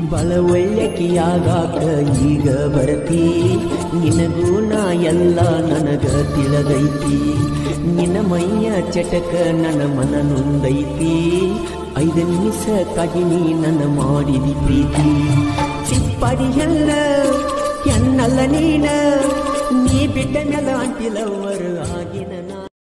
ಬಲ ಒಳ್ಳೆಕಿಯಾಗಾಕ ಈಗ ಬರತಿ ನಿನಗೂ ನಾ ಎಲ್ಲ ನನಗ ತಿಳಿದೈತಿ ನಿನ್ನ ಮೈಯ ಚಟಕ ನನ್ನ ಮನ ನೊಂದೈತಿ 5 ನಿಮಿಷಕ್ಕಾಗಿ ನೀ ನನ್ನ ಮಾಡಿದಿ ಪ್ರೀತಿ ಚಿಪ್ಪಡಿಯಲ್ಲ ಎನ್ನಲ್ಲ ನೀನ ನೀ ಬಿಟ್ಟ ಮೇಲೆ ಅಂಟಿಲವರು ಆಗಿ